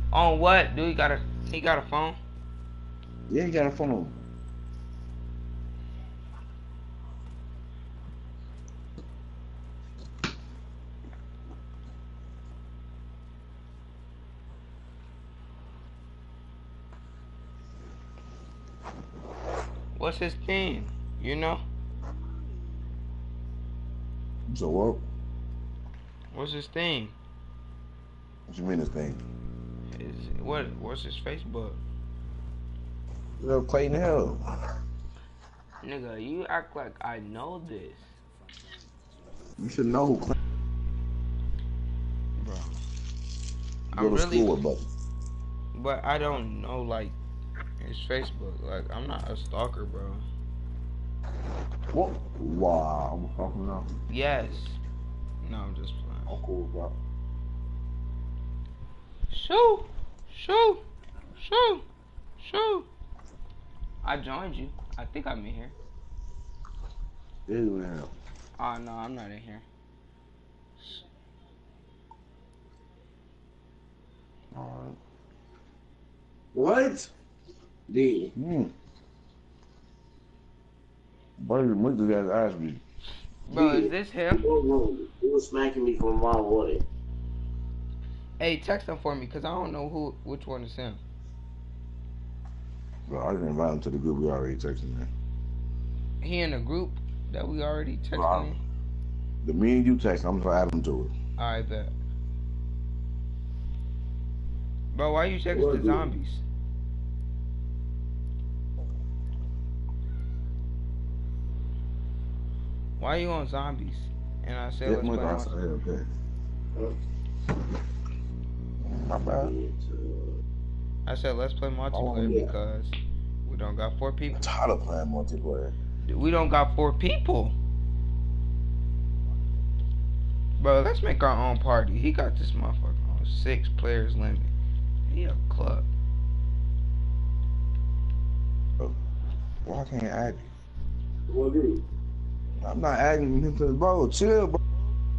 On what? Do he got a phone? Yeah, he got a phone. What's his thing? You know? So what? What's his thing? What you mean this thing? What's his Facebook? Little Clayton Hill. Nigga, you act like I know this. You should know who Clayton. Bro. You go I'm to really school with, buddy. but I don't know like his Facebook. Like I'm not a stalker, bro. What? Wow, I'm talking now. Yes. No, I'm just playing. I'm cool, bro. Shoo! Shoo! Shoo! Shoo! I joined you. I think I'm in here. Yeah, you in here. Oh no, I'm not in here. Alright. What? D. Buddy, look at that ass me. Bro, is this him? He was smacking me from a mile away. Hey, text him for me, cause I don't know which one is him. Bro, I didn't invite him to the group. We already texting, man. He in the group that we already texted Bro, in? the me and you text, I'm gonna add him to it. Alright, bet. Bro, why you texting the zombies? Why you on zombies? And I said, let's play okay. Not bad. I said, let's play multiplayer because we don't got 4 people. I'm tired of playing multiplayer. We don't got 4 people. Bro, let's make our own party. He got this motherfucker on 6 players limit. He a club. Bro, why can't I add you? What do? I'm not adding him to the bro. Chill, bro.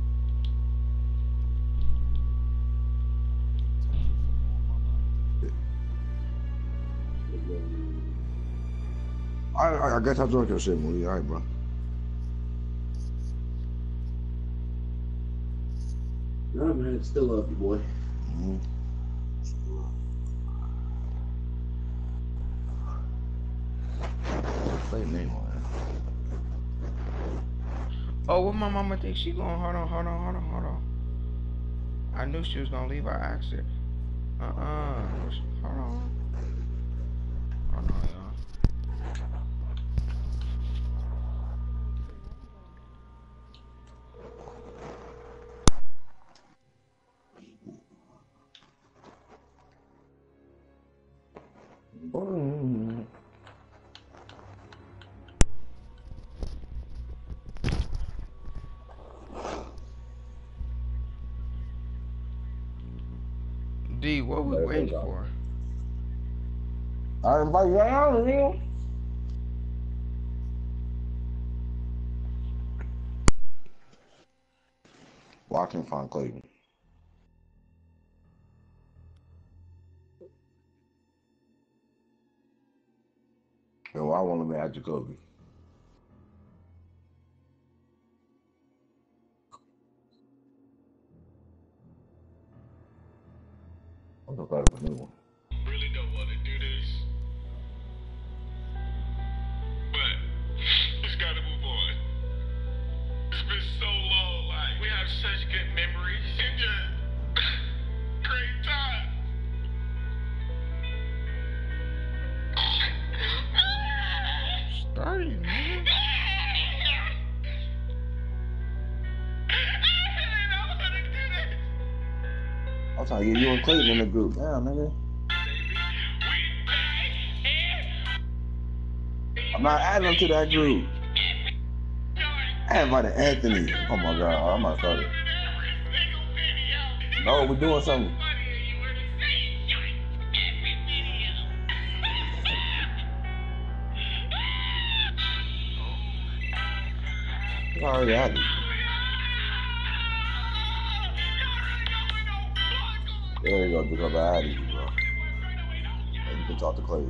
I guess I joined your shit, Moody. All right, bro. No, man, still love you, boy. Mm-hmm. Play name on it. Oh, what my mama think she going? Hold on. I knew she was gonna leave. I asked her. Hold on. Hold on, y'all. D, what we waiting for? I invite you out, nigga. Well, I can find Clayton. Yo, I want to be at Jacoby. I'm gonna start up a new one. Really don't want to do this, but just gotta move on. It's been so long, like we have such good memories and just great time. Starting, man. I'm trying to get you and Clayton in the group. Damn, nigga. I'm not adding them to that group. I invited Anthony. Oh my god, I'm not starting. No, we're doing something. It's already added. There you go, because I had you, bro. And you can talk to Clay.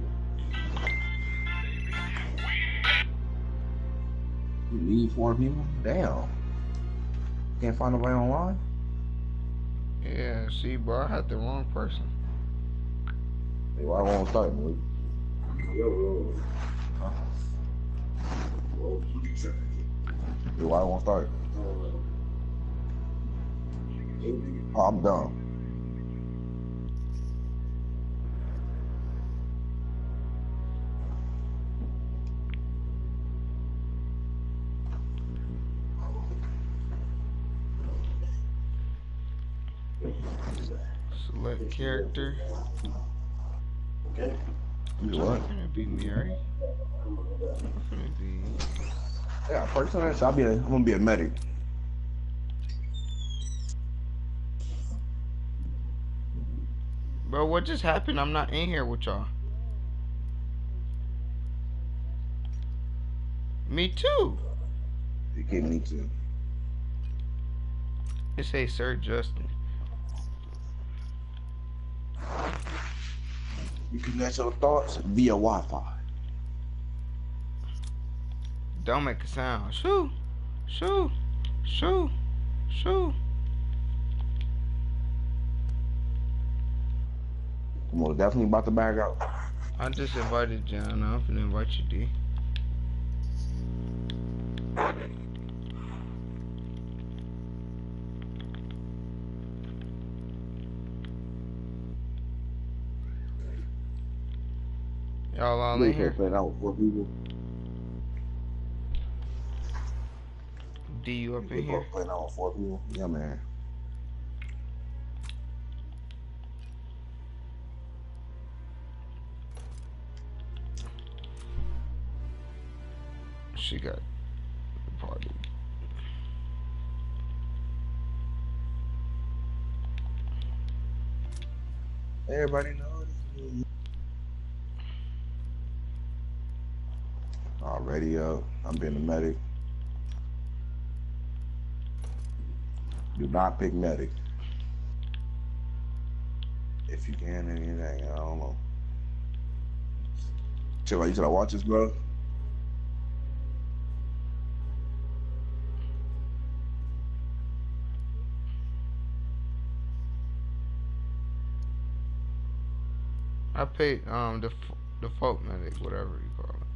You need 4 people? Damn. Can't find nobody online? Yeah, see, bro, I had the wrong person. Hey, why won't start, man? Yo, Huh? well, Hey, why won't start? Oh, I'm dumb. Select character. okay. You I'm what? gonna be Mary. I'm gonna be. Yeah, first time I'm gonna be a medic. Bro, what just happened? I'm not in here with y'all. Me too. You keep me too. It say Sir Justin. You connect your thoughts via Wi-Fi. Don't make a sound. Shoo, shoo, shoo, shoo. I'm most definitely about to bag out. I just invited John. I'm finna invite you, D. Y'all all in here? Playing out with 4 people. D, you up in here? Playing out with 4 people. Yeah, man. She got the party. Everybody knows. Already up. I'm being a medic. Do not pick medic. If you can, anything. I don't know. Chill, you should I watch this, bro? I paid the default medic, whatever you call it.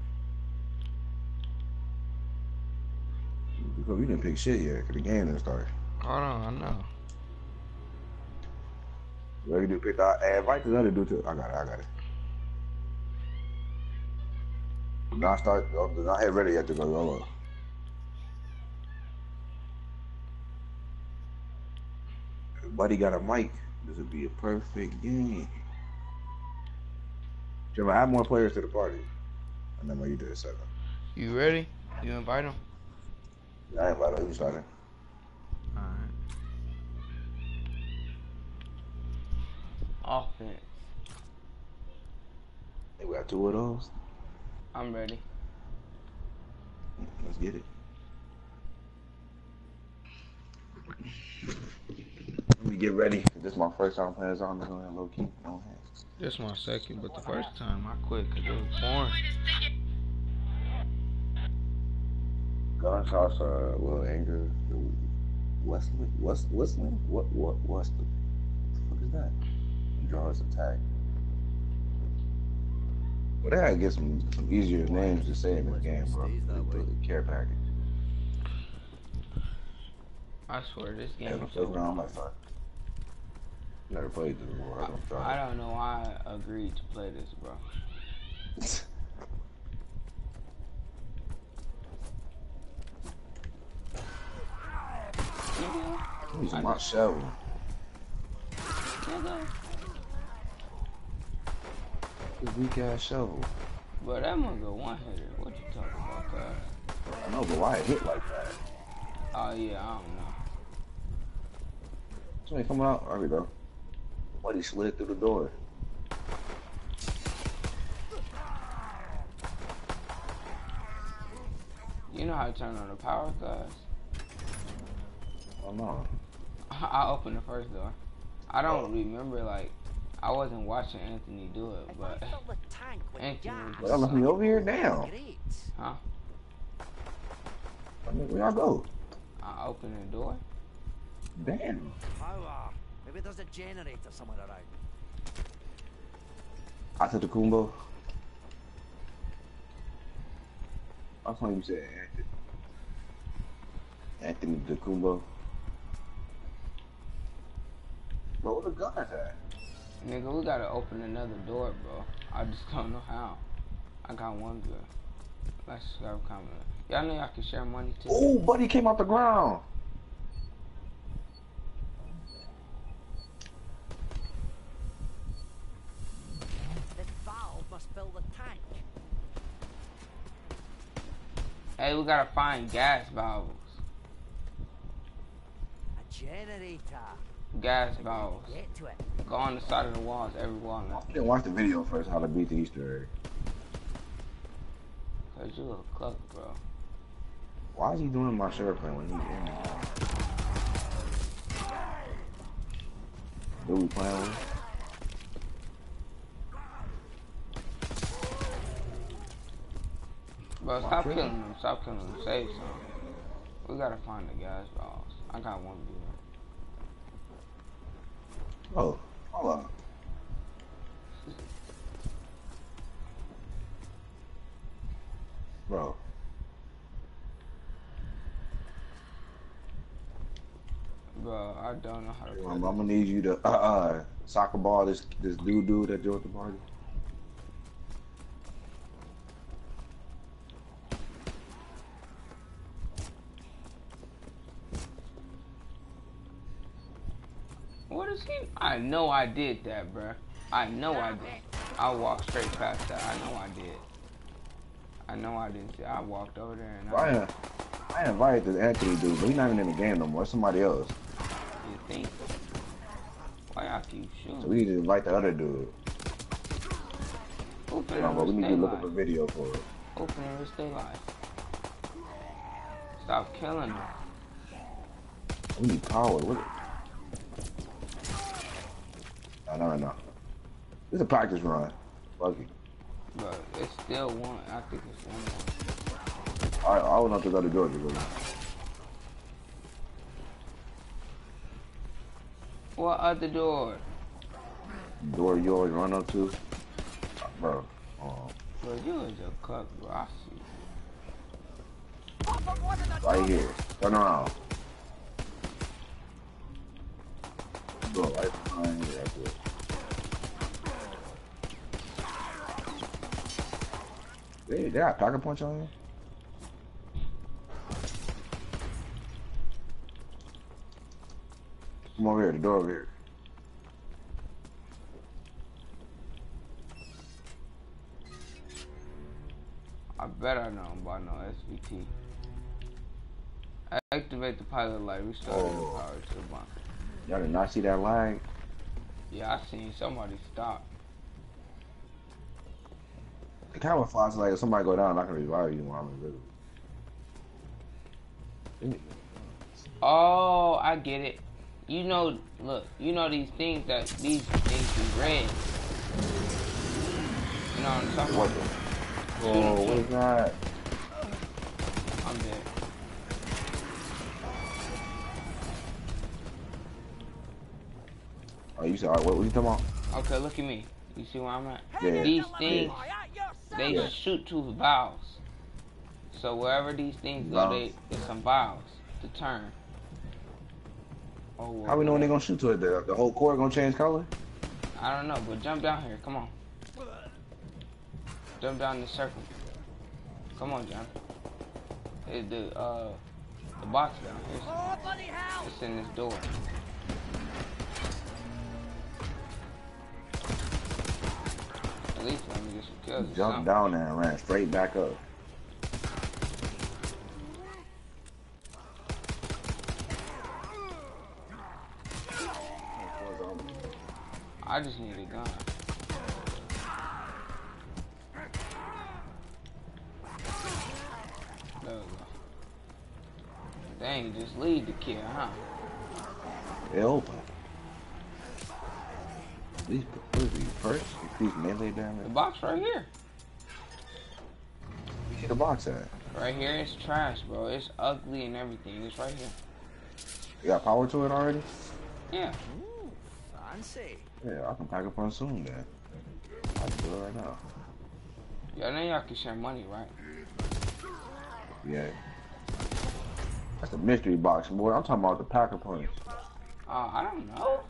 Because we didn't pick shit yet, because the game didn't start. Hold on, I know. What you do? Pick that. Invite the other dude too. I got it. Do not start. Do not hit ready yet to go yellow. Everybody got a mic. This would be a perfect game. Jim, add more players to the party. And then when you do a 7. You ready? You invite him? Yeah, I invite him. You started. Alright. Offense. Hey, we got 2 of those. I'm ready. Let's get it. Let me get ready. This is my first time playing zombies on that low key. No hands. This my second, but the first time I quit because it was boring. Gunshots are a little anger. Wesley? What's the fuck is that? Draws attack. Well, they gotta get some easier names to say in this game, bro. The care package. I swear this game Yeah, is so on my side. Never played this before. I don't know why I agreed to play this, bro. Using my shovel. This weak ass shovel. But that must go one hitter. What you talking about, guys? I know, but why it hit like that? Oh yeah, I don't know. Somebody coming out. There we go. Somebody slid through the door. You know how to turn on the power, guys? Oh no. I opened the first door. I don't remember, like, I wasn't watching Anthony do it, but Anthony was Well, left me over here. Damn. huh? I mean, where y'all go? I opened the door. Damn. Power. Maybe there's a generator somewhere around. I took the Kumbo. I thought you said Anthony DeCumbo. Bro, where the guns at? Nigga, we gotta open another door, bro. I just don't know how. I got one good. Let's grab a comment. Y'all know y'all can share money too. Oh, buddy came off the ground. This valve must fill the tank. Hey, we gotta find gas valves. A generator. Gas valves. Get to it. Go on the side of the walls, every wall now. I didn't watch the video first how to beat the Easter egg. Cause you a cluck, bro. Why is he doing my shirt play when he's in there? Who we playing with? Bro, stop killing them. Stop killing them. Save some. We gotta find the gas valves. I got one good. Oh, hold on. Bro. Bro, I don't know how to play. I'm gonna need you to soccer ball this dude that joined the party. What is he? I know I did that, bruh. I know I did. I walked straight past that. I know I did. I know I didn't see. I walked over there and I invited this Anthony dude, but he's not even in the game no more. It's somebody else. You think? Why y'all keep shooting? So we need to invite the other dude. Open Yeah, but we need to look up a live. video for it. Open and stay live. Stop killing them. We need power. What? No. This is a practice run. Fuck it. But it's still one. I think it's 1-1. I don't have to go to Georgia. Really. What other door? Door you always run up to, bro. Bro, you is a cuck, bro. I see. Right here. Turn around. Bro, right behind here. That's it. They got a pocket punch on you? Come over here, the door over here. I bet I know about no SVT. Activate the pilot light. Restore the power to the bunker. Y'all did not see that lag? Yeah, I seen somebody stop. The camouflage like if somebody go down, I can revive you while I'm invisible. Oh, I get it. You know, look, you know these things be red. You know what I'm talking What about? the? Oh, what is that? I'm dead. Oh, you said, all right, what you talking about? Okay, look at me. You see where I'm at? Yeah. These things, they Yeah. shoot to valves. So wherever these things go, there's some valves to turn. Oh, How we know when they gonna shoot to it? The whole core gonna change color? I don't know, but jump down here. Come on. Jump down the circle. Come on, John. It's the box down here. Oh, bloody hell! It's in this door. At least let me get some kills. or Jumped something. down there and ran straight back up. I just need a gun. There we go. Dang, just leave the kid, huh? It open. These, what is these? First, increase melee The damage. box right here. You see the box at? Right here, it's trash, bro. It's ugly and everything. It's right here. You got power to it already? Yeah. Ooh, fancy. Yeah, I can pack up on soon then. I can do it right now. Yeah, then y'all can share money, right? Yeah. That's the mystery box, boy. I'm talking about the pack a punch. I don't know.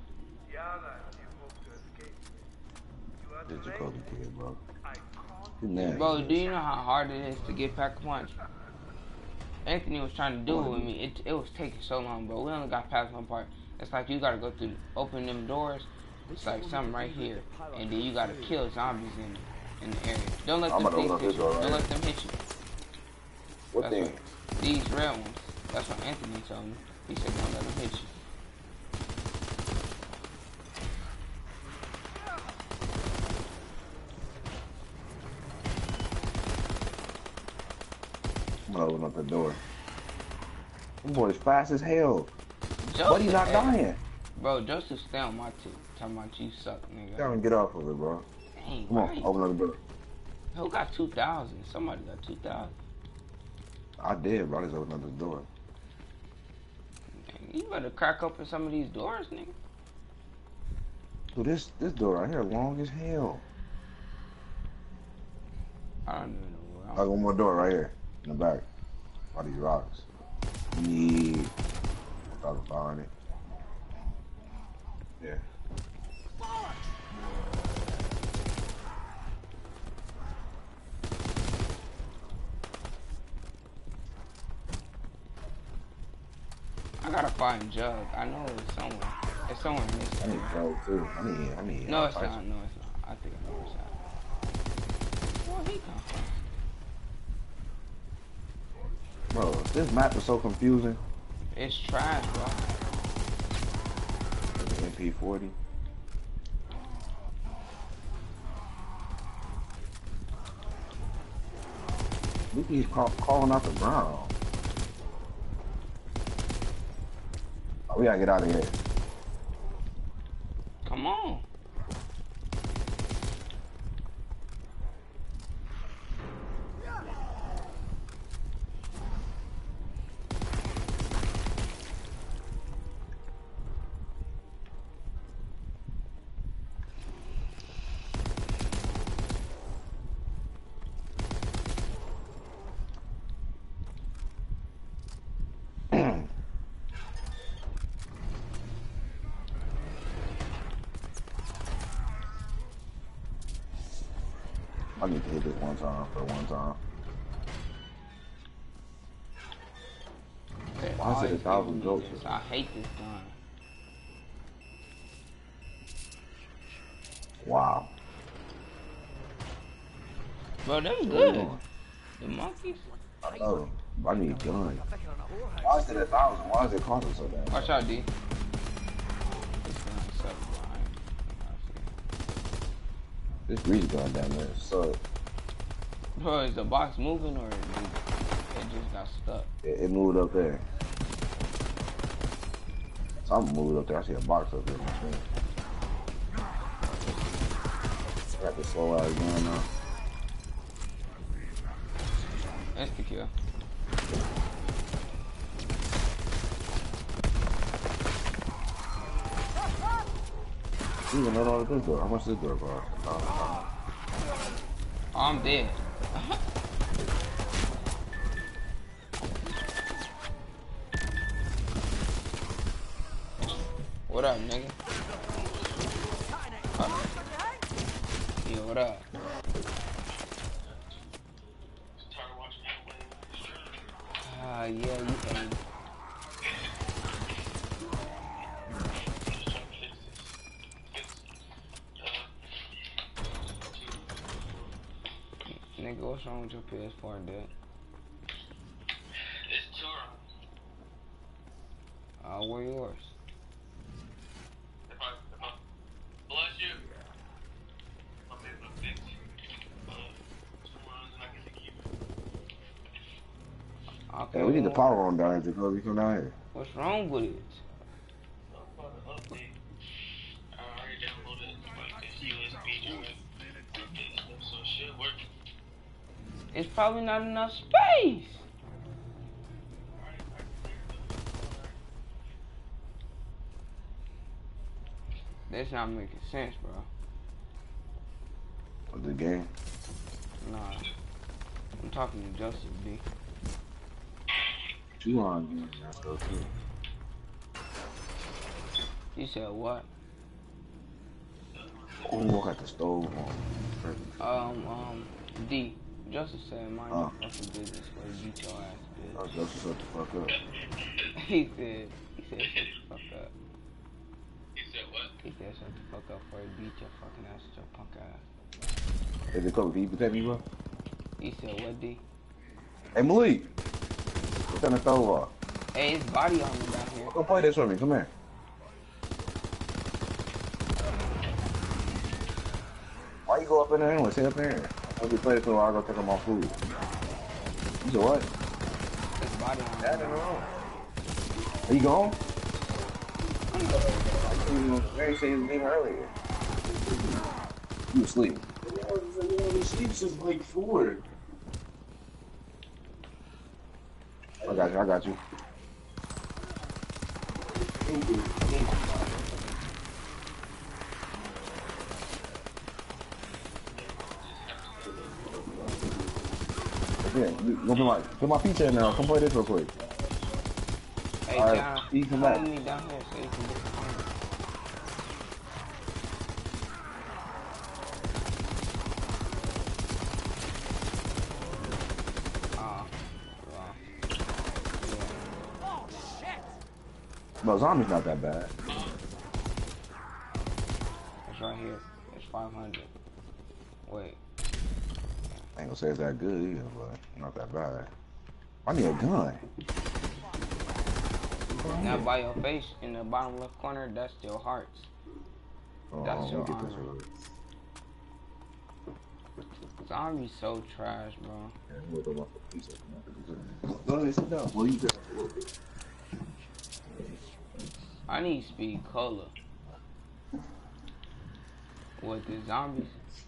This Jacoby kid, bro. He's nasty. Bro, do you know how hard it is to get pack a punch? Anthony was trying to do it with me. It was taking so long, bro. We only got past one part. It's like you gotta go through, open them doors. It's like something right here, and then you gotta kill zombies in the area. Don't let I'm them gonna things open hit this you. door Don't right let them hit you. What That's thing? what, these red ones. That's what Anthony told me. He said don't let them hit you. I'm gonna open up the door. This boy's fast as hell. Joseph, But he's not dying. Bro, Joseph stay on my tip. Talking about you suck, nigga. Tell him get off of it, bro. Dang, Come on, right. open up the door. Who got 2,000? Somebody got 2,000. I did, bro. I just opened up the door. You better crack open some of these doors, nigga. Dude, this door right here long as hell. I don't even know where I got one more door right here in the back. By these rocks. Yeah. I can find it. Yeah. I gotta find Jug. I know it's somewhere. It's somewhere in this I need area. gold too. I need. No, it's not. No, it's not. I think I know where it's at. Where he come from? Bro, this map is so confusing. It's trash, bro. MP40. Look, he's calling out the ground. Oh, we gotta get out of here. Come on. I need to hit this one time for one time. They Why is it always 1,000 give me jokes? this. I hate this gun. Wow. Bro, them Where you good. going? The monkeys. I know. I need guns. I'm thinking on a whorehouse. Why is it 1,000? Why is it costing so damn? Watch out, D. This gun's so blind. This grease gun down there sucks. Bro, is the box moving or it just got stuck? It moved up there. Something moved up there. I see a box up there. Got the slow ass gun now. Insta kill. Even know this door. How much this door cost? Oh, I'm dead. What up, nigga? Yeah, what up? Yeah, you can. Nigga, what's wrong with your PS4, dude? It's Turo. Where yours? If I bless you, I'll be able to fix some runs and I get to keep it. Okay. Hey, we need the well, power on down here, Jacoby. Come down here. What's wrong with it? Update. I already downloaded it. It's probably not enough space. That's not making sense, bro. What's the game? Nah. I'm talking to Joseph, B. Too long again, so too. You said what? Oh, I got the stove on. D. Joseph said, mind your fucking business where you beat your ass, bitch. Oh, Joseph, shut the fuck up. He said, shut the fuck up. He said what? He said, shut the fuck up before you beat your fucking ass with your punk ass. Is it cool? Can you protect me, bro? He said, what, D? Hey, Malik. Turn the stove off. Hey, his body on me down here. Go play this with me. Come here. Why you go up in there anyway? Stay up there. I'll be playing this while I go take my food. You said what? His body on me. Dad in the room. Are you gone? I ain't seen his name earlier. You asleep. He sleeps since like 4. I got you. Yeah, go put my pizza in there. Come play this real quick. Hey, All right, John, you come back. me down here so you can get the phone. But zombies not that bad. It's right here. It's 500. Wait. I ain't gonna say it's that good either, but not that bad. I need a gun. Now by your face in the bottom left corner, that's your hearts. That's Let me your get this armor. real. Zombies so trash, bro. Go ahead, sit down. Well, you just. I need speed cola. What, the zombies?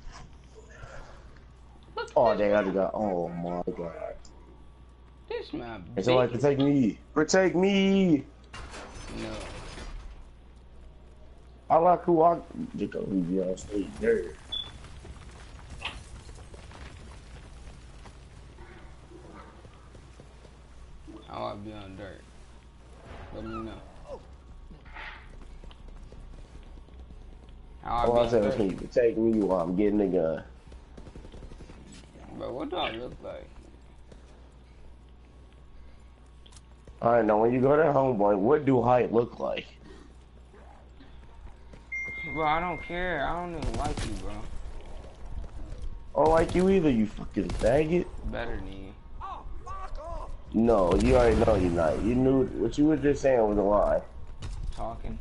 Oh, they gotta go. Oh my god. This man big. It's alright, protect me. Protect me. No. I like who I. You go, y'all stay there. How I be on dirt? Let me know. How All I I said be was, on can dirt? you protect me while I'm getting the gun? Bro, what do I look like? Alright, now when you go to homeboy, what do height look like? Bro, I don't care. I don't even like you, bro. I don't like you either, you fucking faggot. Better than you. No, you already know you're not. You knew what you were just saying was a lie. Talking.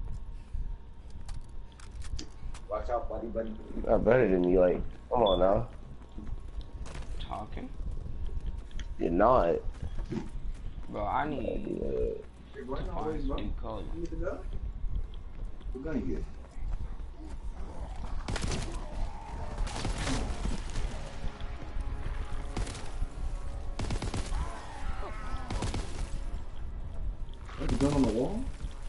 Watch out, buddy. You're not better than me, like, come on now. Talking. You're not. Bro, I need Hey, bro, to find speed cola. You need the gun? What gun you get? Put the gun on the wall?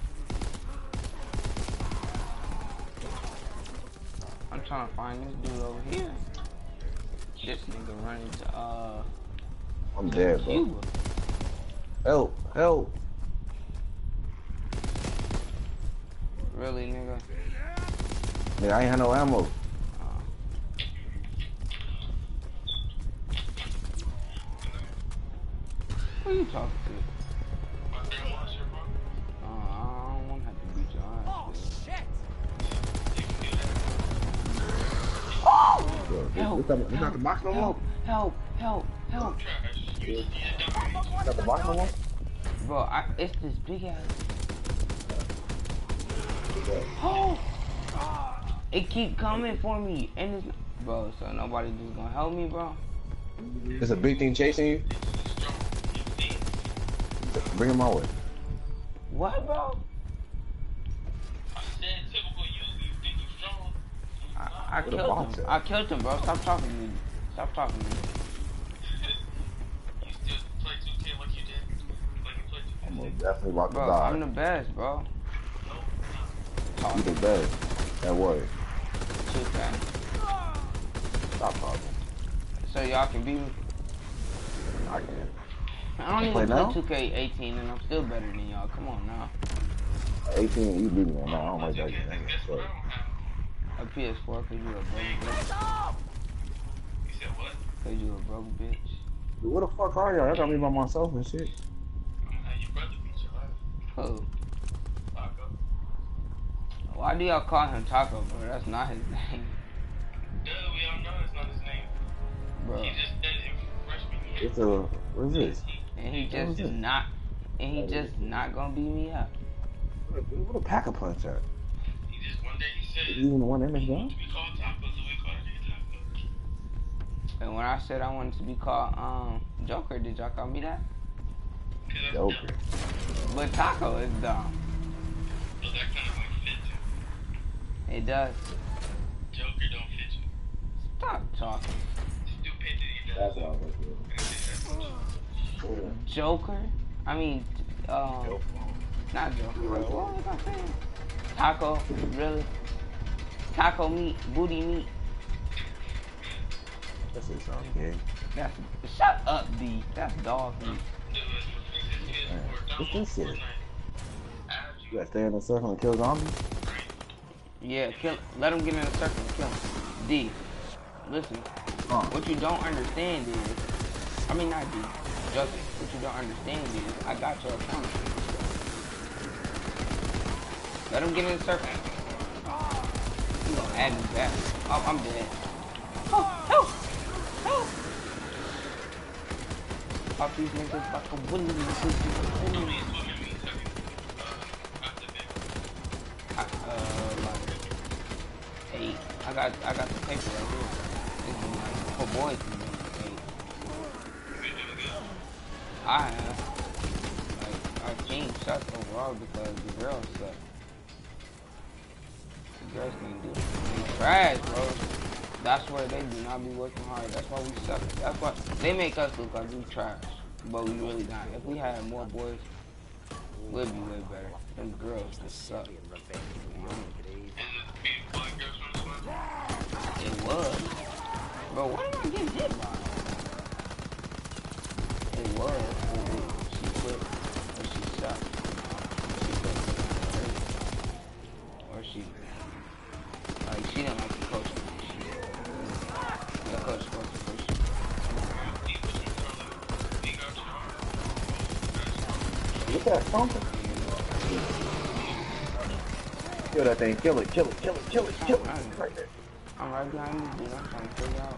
I'm trying to find this dude over here. This nigga running to I'm dead, bro. Cuba. Help, help. Really, nigga? Yeah, I ain't had no ammo. Who you talking to? I don't want to have to beat your ass. Oh, shit! Help! It's not the box no more? Help! Help! Help! It's not the box no more? Bro, it's this big ass. Oh! It keep coming for me, and it's bro. So nobody just gonna help me, bro. There's a big thing chasing you? Bring him my way. What, bro? I said typical you think you strong. I What a killed box him. at? I killed him, bro. Stop talking to me. Stop talking to me. I'm gonna definitely rock the Bro, I'm the die. best, bro. You the best. That what? 2K. Stop talking. So y'all can beat me. I can't. I don't Play even now? play 2K18 and I'm still better than y'all. Come on now. 18, you beat me on that. I don't like that game. So, A PS4 cause you a broke bitch. You said what? Cause you a broke bitch. dude, where the fuck are y'all? I got me by myself and shit. Your brother beat your life. Who? Taco. Why do y'all call him Taco, bro? That's not his name. Duh, we all know it's not his name. Bro. He just said it in freshman year. It's a, what is this? And he What was just it? not gonna beat me up. Where the Pack-a-Punch at? He just one day he said You even the one in this we gun? call tacos, so we call it tacos. And when I said I wanted to be called Joker, did y'all call me that? Joker. But Taco is dumb. So that kind of like fits you. It does. Joker don't fit you. Stop talking. Stupidity That's does. what I was looking at. Joker? I mean, not Joker. What was I saying? Taco? Really? Taco meat? Booty meat? That's it, sound gay. That's shut up, D. That's dog meat. What's this shit? You gotta stay in a circle and kill zombies? Yeah, kill. Let him get in a circle and kill him. D. Listen. What you don't understand is, I mean not D. Just what you don't understand is, I got your account. Let him get in the circle. You gonna add me back? Oh, I'm dead. Oh, help! Help! Pop these niggas like a willy. Like 8. I got the paper right here. This is like for boys to be 8. I have. Like our team sucks overall because the girls suck. The girls can't do it. They trash, bro. That's where they do not be working hard. That's why we suck. That's why they make us look like we trash, but we really not. If we had more boys, we'd be way better. Them girls just suck. It was. Bro, why am I getting hit by? It was. She quit. Or she sucked. She quit. Or she. Like, she didn't like the coach. The coach was the coach. What's that something? Kill that thing. Kill it. Kill it. Kill it. Kill it. Kill it. Right there. I'm right behind you, dude. I'm trying to figure out.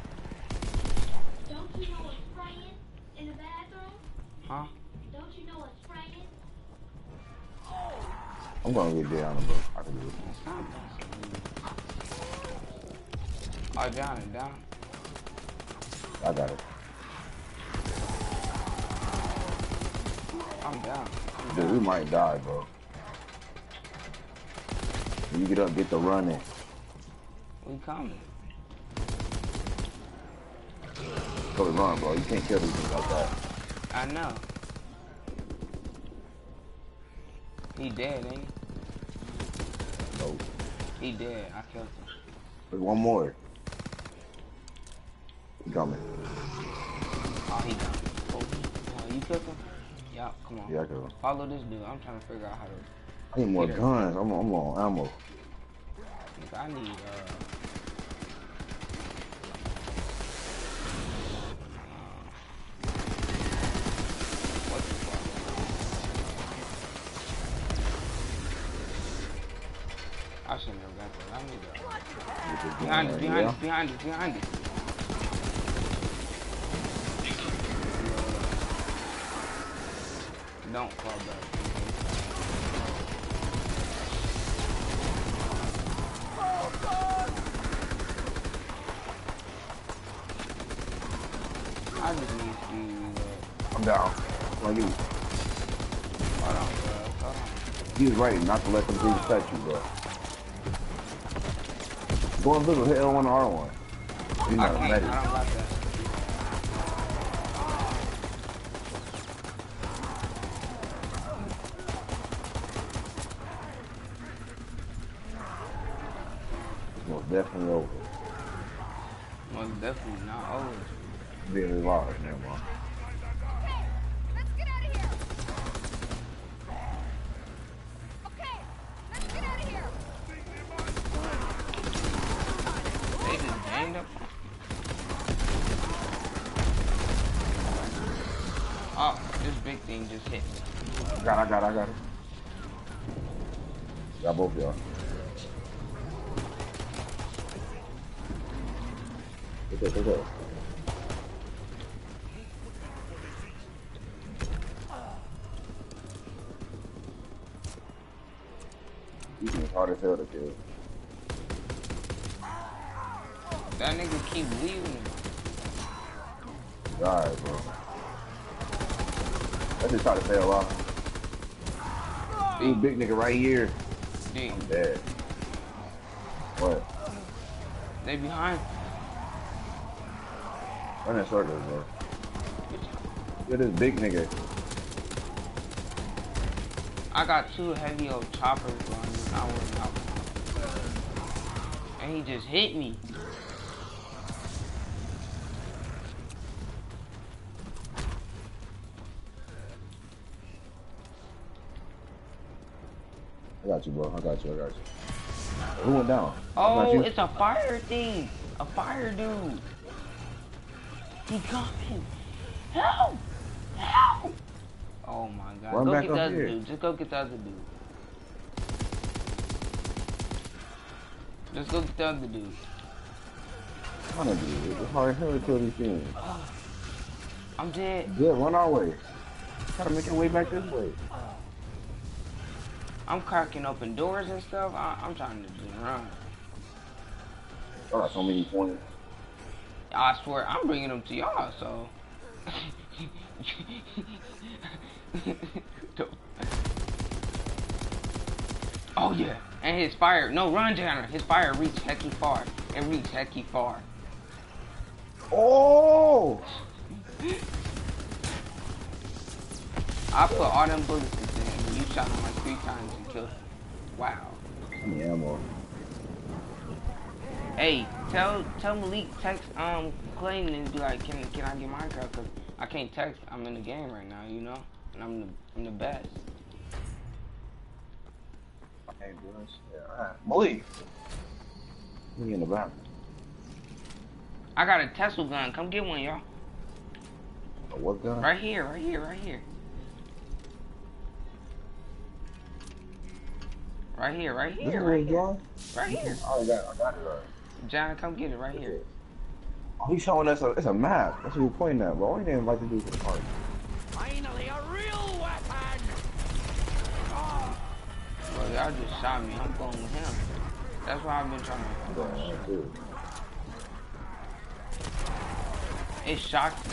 Don't you know what's spraying in the bathroom? Huh? Don't you know what's spraying? I'm gonna get down, bro. I can do it. It's not bad. Oh, down it, down. I got it. I'm down. Dude, we might die, bro. When you get up, get the running. We coming. Go run, bro. You can't kill these things like that. I know. He dead, ain't Nope. he? He dead. I killed him. There's one more. He coming. Oh, he gone. Oh, you killed him? Yeah, come on. Yeah, I go. Follow this dude. I'm trying to figure out how to. I need more Peter. guns. I'm on ammo. I need what the fuck? I shouldn't have got that. I need that. Behind us, behind us, behind us, behind us. Don't fall back. I just need to I'm down. Like you. hold on, bro. Hold on. He was right not to let them things touch you, bro. Go invisible, hit L1 or R1. You're I not can't. ready. I don't got that. Most definitely over. Most definitely not over. Really large, man, bro. Let's get out of here. Okay, let's get out of here. They just ganged up. Oh, this big thing just hit me. I got it. Got both of y'all. What's up? It's hard as hell to kill. That nigga keep leaving. God, bro. I just try to stay alive. Ooh, big nigga right here. Dude, I'm dead. What? they behind. Run in circles, bro. Look at this big nigga. I got two heavy old choppers running. I wasn't out. And he just hit me. I got you, bro. I got you. Who went down? Oh, it's a fire thing. A fire dude. He coming. Help! Help! Oh my god. Run Go back get up the other here. dude. Just go get the other dude. Just go get the other dude. What do? It's hard as hell to kill these things. I'm dead. Good, run our way. Try to make your way back this way. I'm cracking open doors and stuff. I'm trying to just run. I got so many points. I swear, I'm bringing them to y'all, so. Oh yeah, and his fire. No, run, Janner. His fire reached hecky far. It reached hecky far. Oh! I put all them bullets in him, and you shot him like 3 times and killed him. Wow. I need ammo. Hey, tell Malik text Clayton and be like, can I get Minecraft? Cause I can't text. I'm in the game right now, you know, and I'm the best. I can't do this. Yeah, alright. Malik! Me in the back. I got a Tesla gun. Come get one, y'all. A what gun? Right here, right here, right here. Right here, right This here, is right what here. it's Right here. I got it right. Johnny, come get it right here. Oh, he's showing us it's a map. That's what you're pointing at, bro. We didn't like to do for the party. Finally, a real weapon! Bro, y'all just shot me. I'm going with him. That's why I've been trying to. I'm going on too. It shocked me.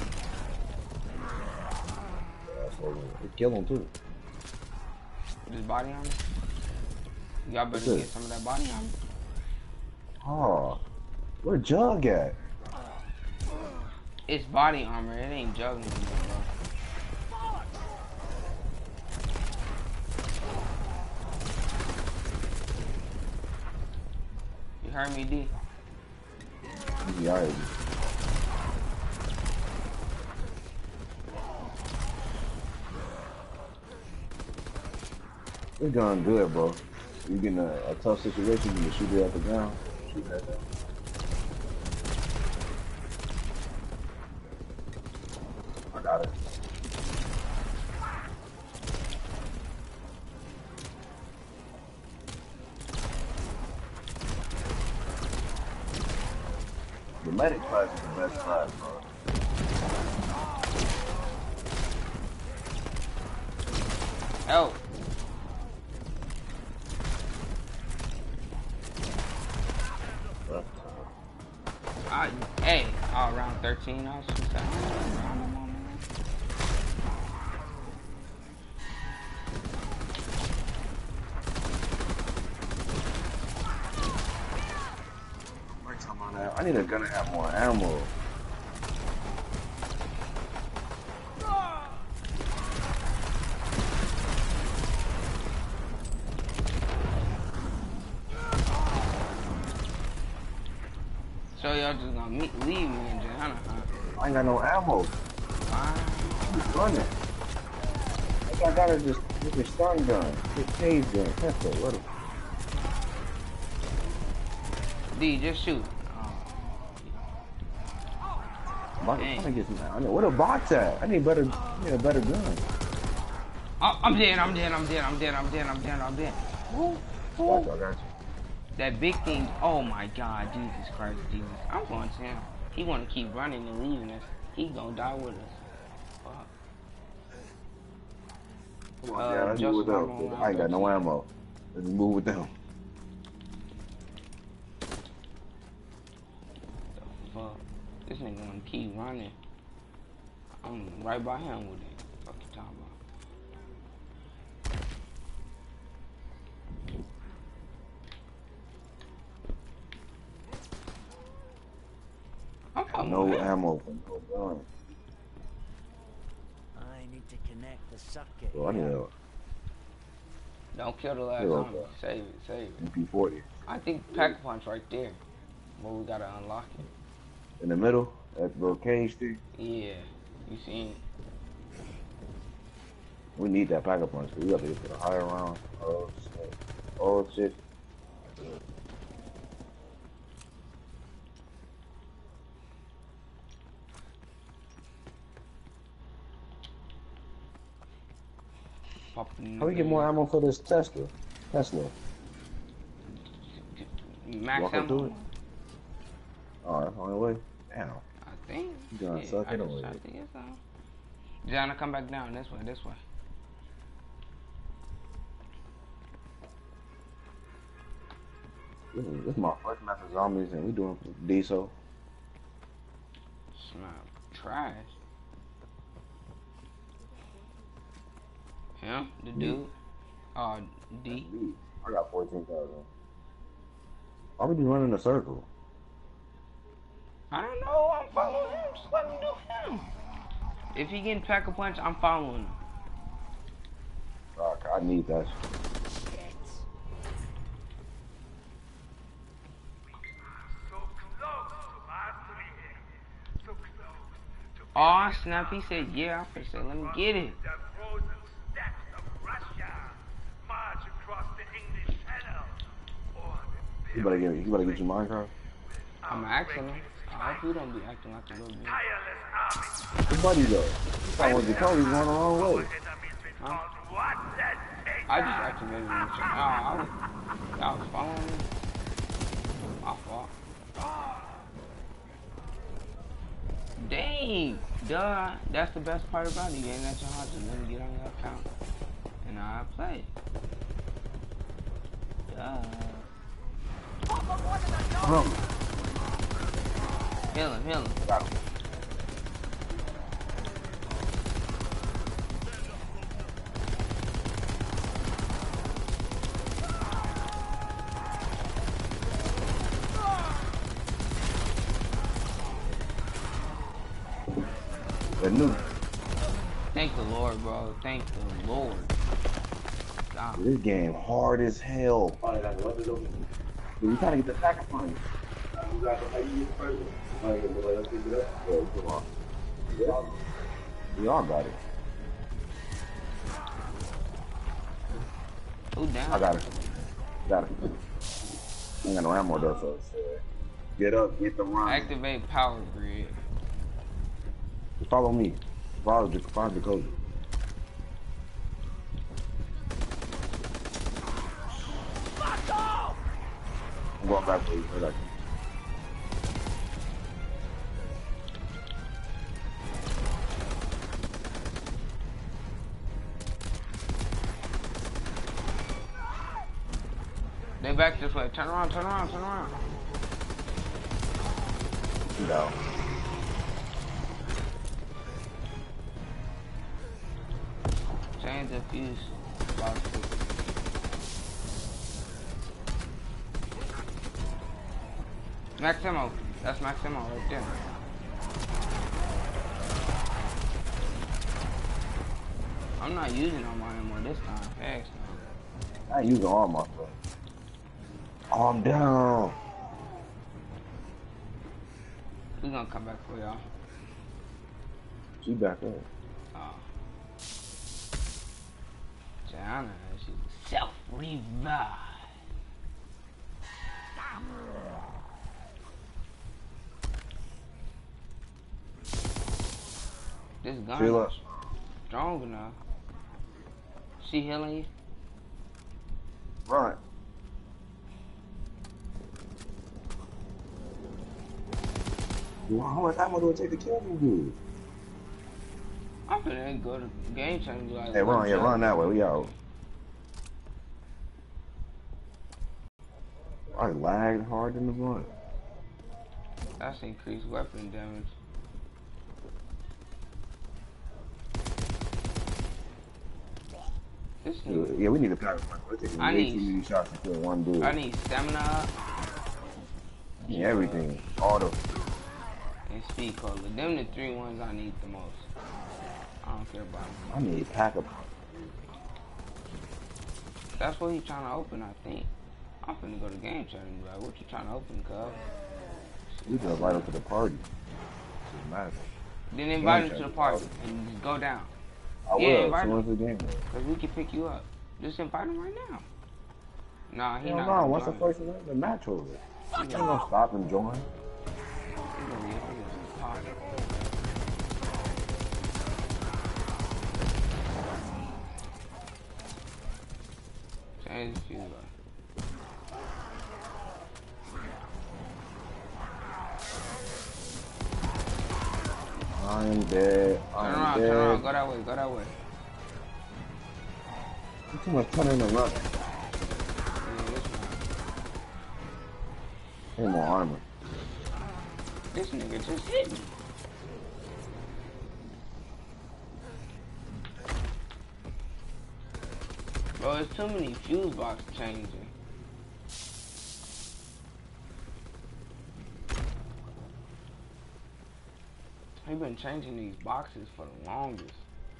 It killed him too. This body armor. Y'all better What's get this? some of that body armor. Oh, where Jug at? It's body armor. It ain't juggling me, bro. You heard me, D? Yeah, alright. We're doing good, bro. You get in a tough situation, you can shoot it at the ground. Shoot that down. I got it. The medic class is the best class, bro. Oh. Hey, around 13, I was just around the moment. I need a gun to have more ammo. So y'all just gonna leave me in Johanna, huh? I ain't got no ammo. Wow. I'm running. I gotta just get your stun gun, get phase gun, pistol, what D, just shoot. I'm trying to get some. I know where the box at. I need a better gun. Oh, I'm dead. Woo, woo. I got you. That big thing. Oh my God, Jesus Christ, Jesus. I'm going to him. He want to keep running and leaving us. He gonna die with us. Fuck. Come on, yeah, let's move with them. I ain't got no ammo. Let's move with them. Fuck. This nigga wanna keep running. I'm right by him with it. Fuck you talking about? I'm fucking No with him. ammo for no gun. I need to connect the socket. Well, I need a Don't kill the last Here, zombie. okay. Save it, save it. MP40. I think Pack-a-Punch right there. But we gotta unlock it. In the middle, that little cage thing. Yeah. You seen it. We need that Pack-a-Punch. We got to get to the higher round. Oh shit. Oh shit. How we get more ammo for this Tesla? Max Walk up to ammo? it? Alright, on the way. Damn. I think. You gonna suck I it just away. tried to get some. Gianna, come back down. This way, this way. This is my first match of zombies and we doing diesel. Smell trash. Him? The dude? D? I got 14,000. Why we just running in a circle? I don't know. I'm following him. Just let me do him. If he getting Pack-a-Punch, I'm following him. Fuck, I need that. Oh snap, he said yeah. I said let me get it. You better get your Minecraft. I'm asking him. I hope you don't be acting like a little bit. Your buddy though. I want to tell he's going the wrong way. Huh? I just activated him. I was following him. My fault. Dang, duh. That's the best part about it. You ain't at your house. Just let me get on your account. And I play. Duh. Heal him. Got him. Thank the Lord, bro. Thank the Lord. God. This game hard as hell. You trying to get the Pack-a-Punch. We all got it. Who down? I got it. Got it. Ain't got no ammo though, so get up, get the run. Activate power grid. Follow me. Follow the code. I'm going back for you for a second. They back this way. Turn around. No. Change the fuse. Max ammo. That's max ammo right there. I'm not using all my ammo this time. Thanks, man. I ain't using all my stuff. Oh, I'm down. gonna come back for y'all. She back up. Oh. Gianna, she's self-revive. This gun Sheila. is strong enough. She healing you? Run. Well, how much ammo do it take to kill me, dude? I'm finna go to game changer. Like, Hey, run, yeah, run that way. We out. I lagged hard in the run. That's increased weapon damage. This nigga, Yeah, we need to pack. I Way too need- many shots to kill one dude. I need stamina up Yeah, everything. All the. and speed cola. Them the three ones I need the most. I don't care about them. I need pack up. That's what he trying to open, I think. I'm finna go to game chat and be like, what you trying to open, cuz? We just invite him to the party. Doesn't matter. Then invite him Game to the chat. party and just go down. I Yeah, will. invite As soon him. as the game ends. Cause we can pick you up. Just invite him right now. Nah, he Hell not no, gonna once the join. first event, the match over. You ain't gonna stop and join. He gonna get party. Change the fuse light. I'm dead. Turn I'm around, dead. turn around. Go that way, go that way. There's too much turning and running. Yeah, this one. Need more armor. This nigga just hit me. Bro, there's too many fuse box changing. They've been changing these boxes for the longest.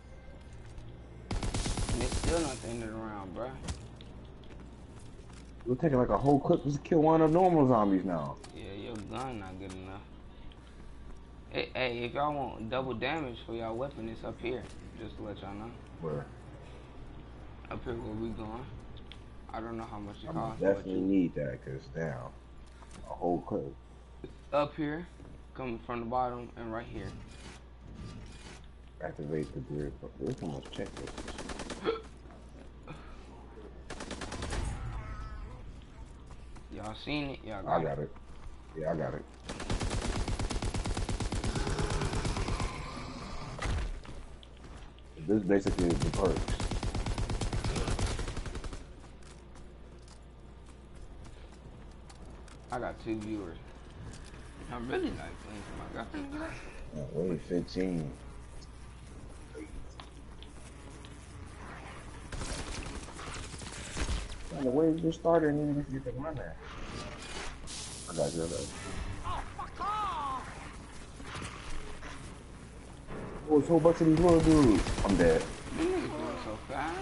And it's still not the end of the round, bruh. We're taking like a whole clip just to kill one of the normal zombies now. Yeah, your gun not good enough. Hey, if y'all want double damage for y'all weapon, it's up here. Just to let y'all know. Where? Up here where we going. I don't know how much it I costs. definitely need that, cause damn, a whole clip. Up here, coming from the bottom, and right here. Activate the grid. Look how much checklists. Y'all seen it? Y'all I got got it. Yeah, I got it. This basically is the perks. I got 2 viewers. I really like playing for my guy. Only 15. Man, the way you just started and even if you can run there. I got you. Oh, it's a whole bunch of these little dudes. I'm dead. These niggas doing so fast.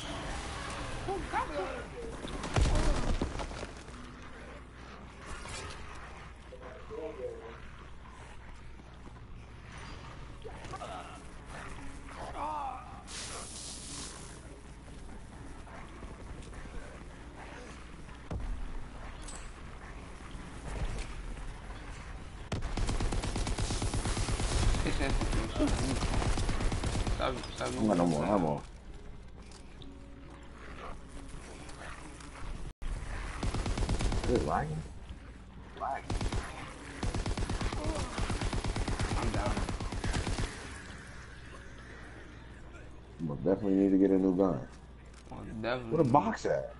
I don't got no more ammo. Is it lagging? Lagging. I'm down. But definitely need to get a new gun. Well, definitely. Where the box at?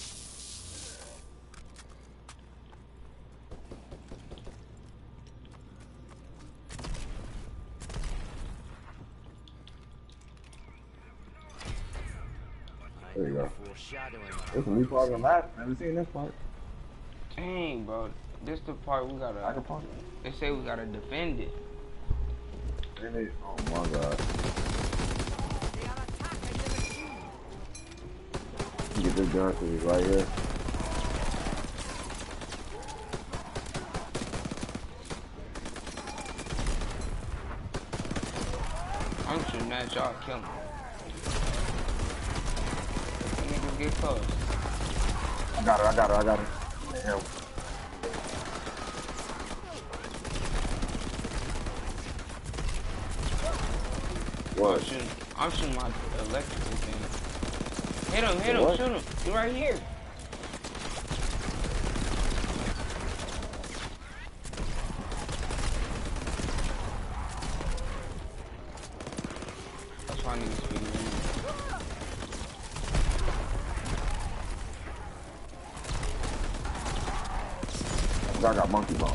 There you go. Foreshadowing. This is a new part of the map. I haven't seen this part. Dang, bro. This the part we Like a gotta. part. They say we gotta defend it. Really? Oh my god. They are attacking the machine. Get this gun to me right here. I'm shooting at y'all, kill him. Niggas get close. I got it. Damn. What? I'm shooting my electrical thing. Hit him, What? shoot him. He's right here. That's why I need to speed in. I got monkey ball.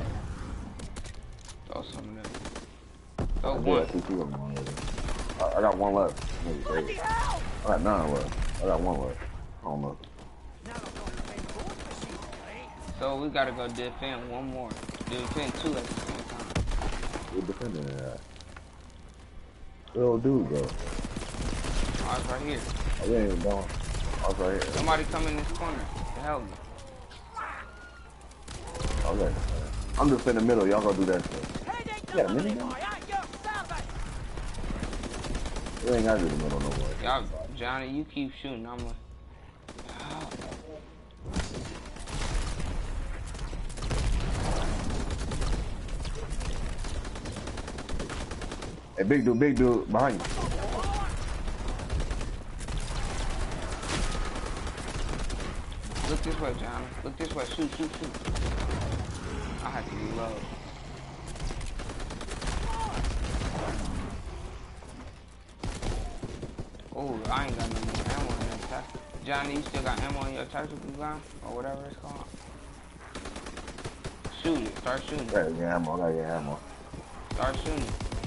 Throw some of that. Throw I one. got I got one left. Bloody hell! I got 9 left. I got 1 left. I don't know. Now I've got to defend both machines, right? So we gotta go defend one more. Defend 2 at the same time. We're defending that. Little dude, bro. Oh, it's right here. I ain't going. I was right here. Somebody come in this corner to help me. Okay. I'm just in the middle. Y'all go do that shit. Heading to Yeah, the mini boy, gun. at your service! We ain't got to do the middle no more. Y'all, Johnny, you keep shooting. I'm like, Hey, big dude, behind you. look this way, Johnny. Look this way. Shoot. I have to reload. Oh, I ain't got no more ammo in that tactical. Johnny, you still got ammo in your tactical gun? Or whatever it's called? Shoot it. Start shooting. I got your ammo. Start shooting.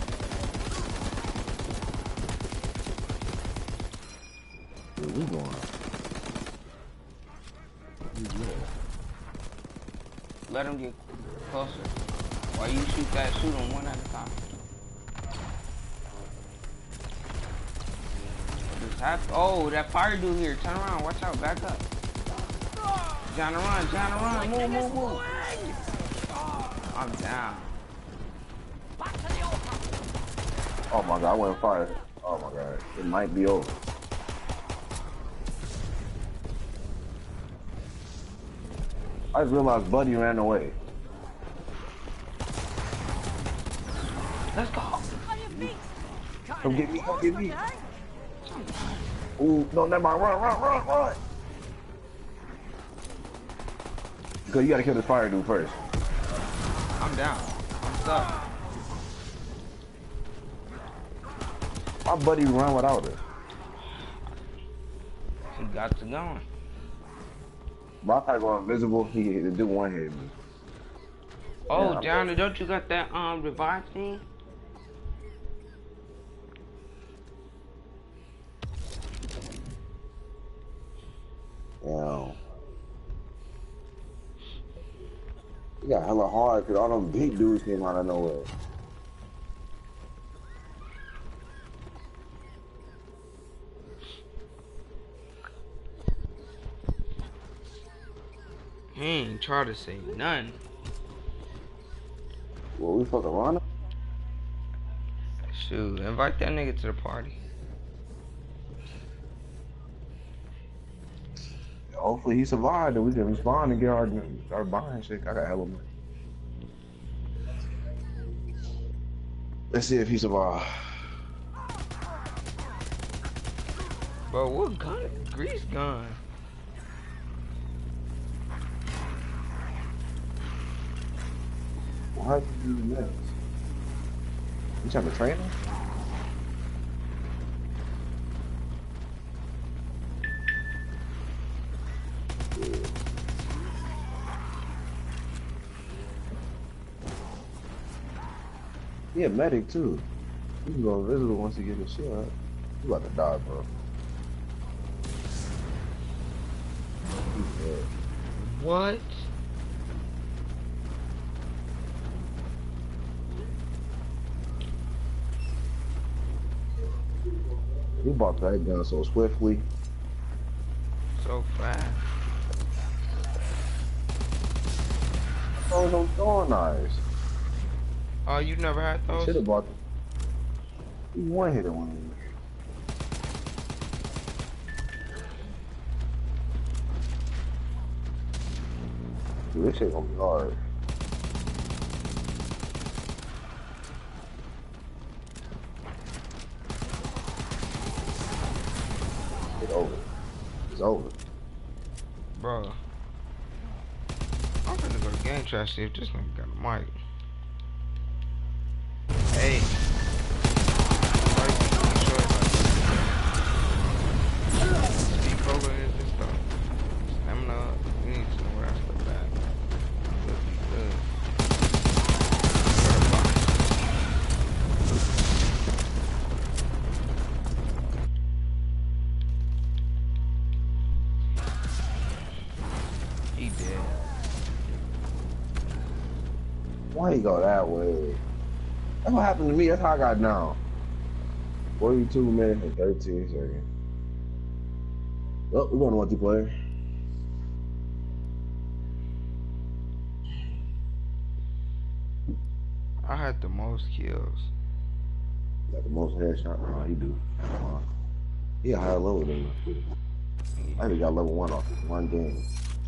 Where we going? Let him get closer. While you shoot them one at a time. Just oh, that fire dude here. Turn around. Watch out. Back up. John, run. Move. I'm down. Back to the altar! Oh my god, I went fire. Oh my god, it might be over. I just realized Buddy ran away. Let's go. On your feet! Come get me, come get me. Now. Ooh, no, never mind. Run. Because you gotta kill this fire dude first. I'm down. I'm stuck. My buddy run without it. He got to going. My guy go invisible, he did one hit me. Oh, Yeah, Johnny, don't you got that revive thing? Yeah. It got hella hard because all them big dudes came out of nowhere. He ain't try to say none. Well, we fucking run? Shoot, invite that nigga to the party. Hopefully he survived and we can respond and get our buying shit. I got hella money. Let's see if he survived. Bro, what gun? Grease gun. Why did you do this? You trying to train him? He a medic too. You can go invisible once you get his shit up. You about to die, bro. He's dead. What? He bought that gun so swiftly. So fast. Oh, those throwing knives. Oh, you never had those? Should have bought. One hit one. Dude, this shit gonna be hard. It's over. It's over. Bro. I'm finna go to game chat, see if this nigga got a mic. Hey. Speak over and this stuff. Stamina up. We need to know where I step back. Good, good. He dead. Why he go that way? That's what happened to me. That's how I got down. 42 minutes and 13 seconds. Oh, we're going to multiplayer. I had the most kills. Got the most headshot. Oh, he do. He a higher level than me. I only got level 1 off this one game.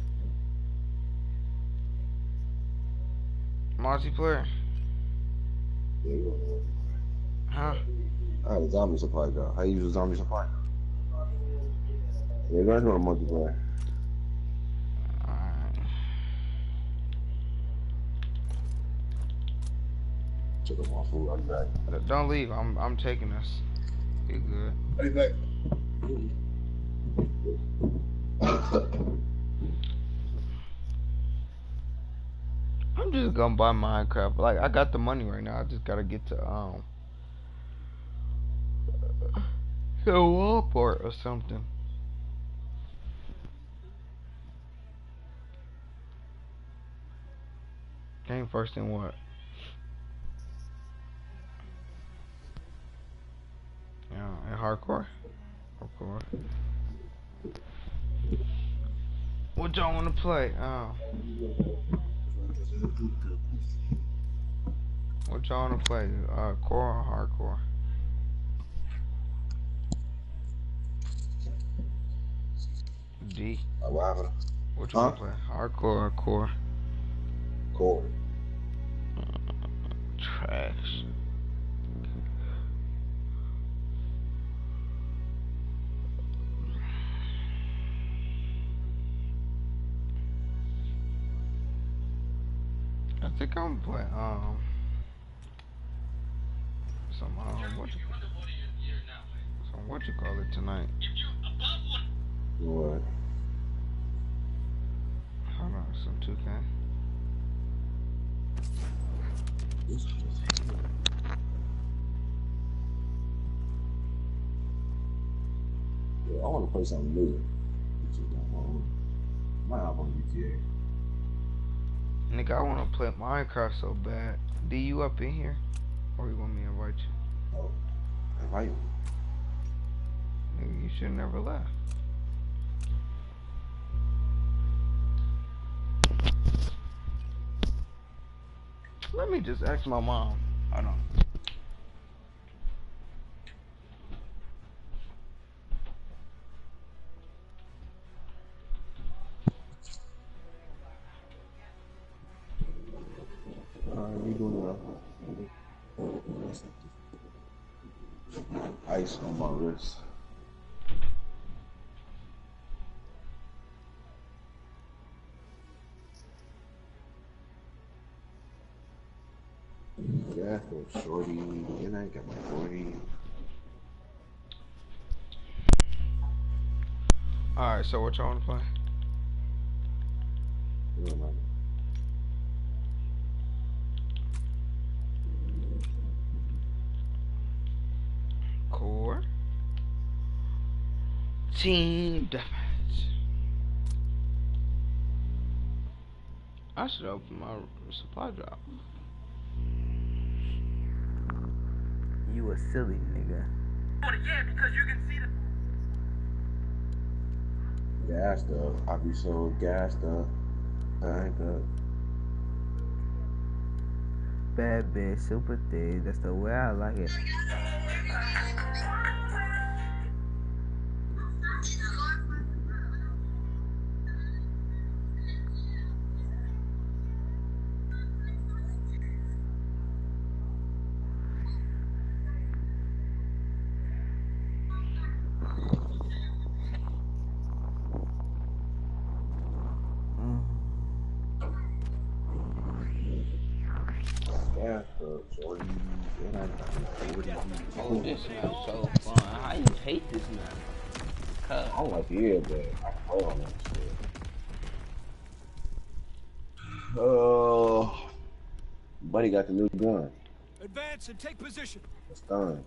Multiplayer? Yeah, you want to. Huh? I had a zombie supply gun. How you use a zombie supply gun? Yeah, go ahead and multiplayer. Alright. Took up my food. I'll be back. Don't leave. I'm taking us. You good? I'll be back. I'm just gonna buy Minecraft. Like, I got the money right now. I just gotta get to Walmart or something. Came first in what? Yeah, in hardcore. Hardcore. What y'all wanna play? What y'all wanna play? Core or hardcore? D. What happened? What you wanna play? Hardcore or core? Core. Trash. I think I'm gonna play what you call it tonight? What? Hold on, some 2K. Yeah, I want to play something new. Might hop on GTA. Nigga, I wanna play Minecraft so bad. D, you up in here? Or you want me to invite you? Oh, invite me. Nigga, you should never left. Let me just ask my mom. Hold on. We doing ice on my wrist. Yeah, for shorty, and I got my 40. Alright, so what y'all wanna play? Core. Team Deathmatch. I should open my supply drop. You a silly nigga. Yeah, because you can see the Gassed up. I be so gassed up. Tanked up. Bad bitch, super thick. That's the way I like it. Yeah, so 40, and I got 40. Oh, this map so fun. How you hate this map? I don't like it, but I can play on that shit. Buddy got the new gun. Advance and take position. It's done.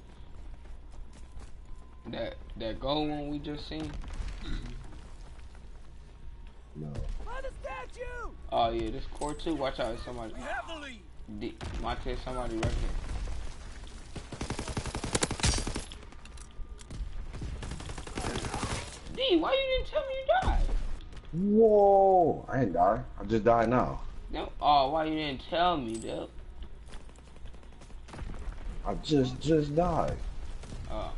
That gold one we just seen. No. On the statue! Oh yeah, this core 2. Watch out, somebody. We have the lead. Monte, somebody right here. D, why you didn't tell me you died? Whoa! I ain't died. I just died now. No. Oh, why you didn't tell me, dude? I just died. Oh.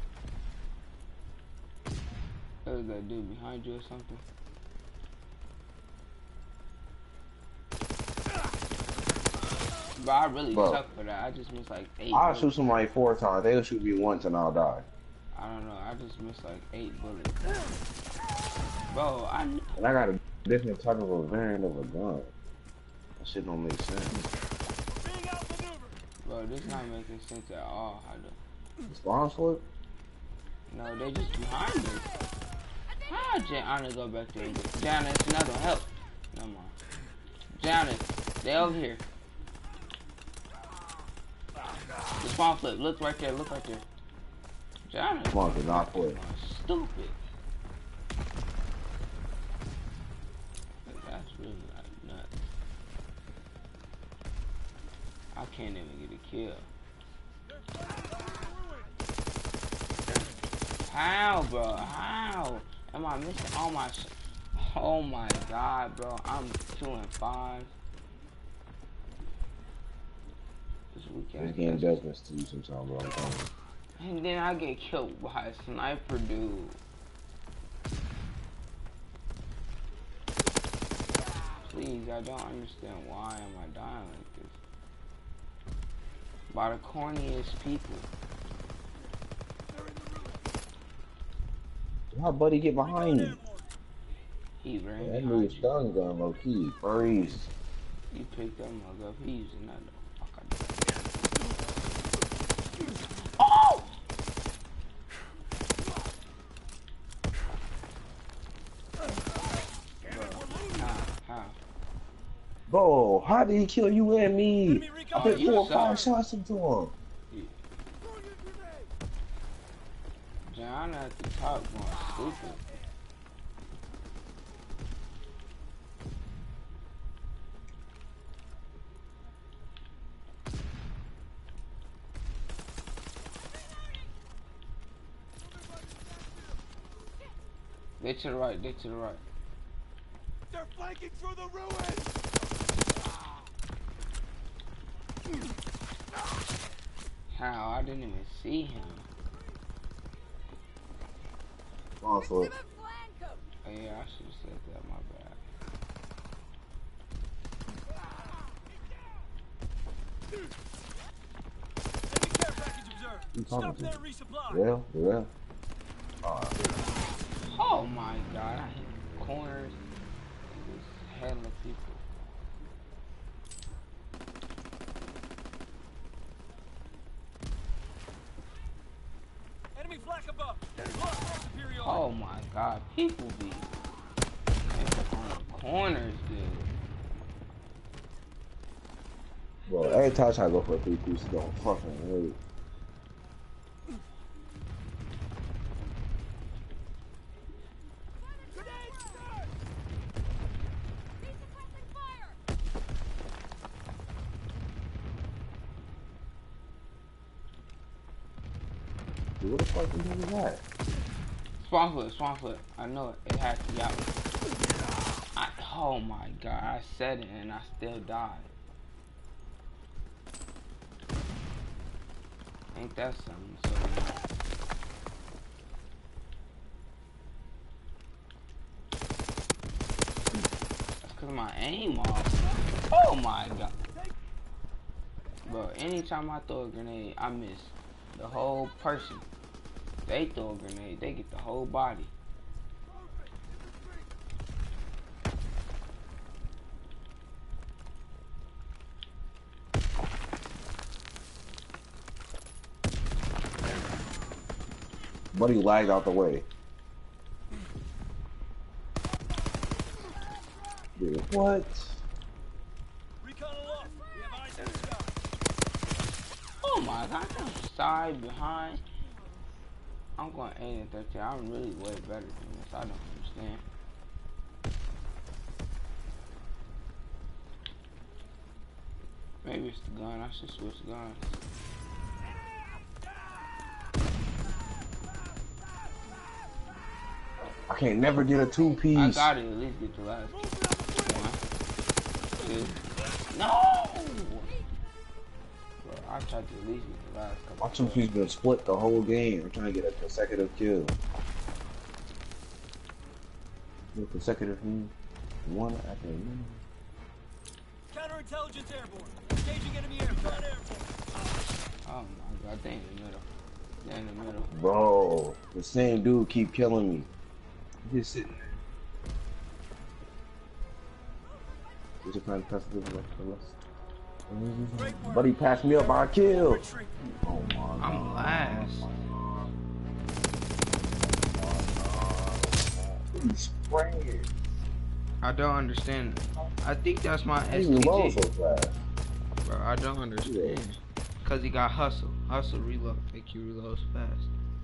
What was that dude behind you or something? But I really suck for that. I just missed like 8 I'll bullets. shoot somebody 4 times. They'll shoot me once and I'll die. I don't know. I just missed like 8 bullets. Bro, And I got a different type of a variant of a gun. That shit don't make sense. Being outmaneuvered. Bro, this not making sense at all. How the... Spawn flip? No, they just behind us. How Jana go back there? Jana, it's another one. Help. No more. Jana, they over here. The spawn flip. Look right there. Look right there. Jana. Spawn flip, not flip. Stupid. That's really like nuts. I can't even get a kill. How, bro? How? Am I missing all my oh my god, bro. I'm 2 and 5. This game does this to you sometimes, bro. I'm telling you. And then I get killed by a sniper dude. Please, I don't understand why am I dying like this. By the corniest people. My buddy get behind me. He ran That behind dude's you. stun gun, low key. Freeze. You picked that mug up. He using that. Oh! How? Bro, how did he kill you and me? I put You 4 or 5 suck. shots into him. John at the top going stupid. Get to the right, get to the right. They're flanking through the ruins. How? I didn't even see him. Spawn flip. Oh yeah, I should have said that, my bad. Enemy care package observed. You talking Stop to? there, resupply. Yeah. Oh my god, I hit corners. It was hella people. Enemy flak above. Lost superiority. Oh my god, people be on the corners, dude. Bro, every time I try to go for a 3-piece, it don't fucking work. Dude, what the fuck is that? Spawn flip. I know it. It has to be out. Oh my god, I said it and I still died. Ain't that something? So that's cause my aim off. Oh my god. Bro, anytime I throw a grenade, I miss the whole person. They throw a grenade, they get the whole body. Buddy lagged out the way. Dude, what? Oh my god, side, behind. I'm going 8 and 13. I'm really way better than this. I don't understand. Maybe it's the gun. I should switch guns. I can't never get a two-piece. I gotta at least get the last 1, 2. No! Bro, I tried to at least get the last couple. My two-piece been split the whole game. I'm trying to get a consecutive kill. A consecutive one after another. Counterintelligence airborne. Engaging enemy aircraft. Oh my god, they in the middle. They're in the middle. Bro, the same dude keep killing me. He's sitting there. He's a kind of test Buddy passed me up by a kill. Oh my god. I'm last. He's spraying. I don't understand. I think that's my He reloads STG. so fast. Bro, I don't understand. Cause he got hustle. Hustle reload. Make you reload fast.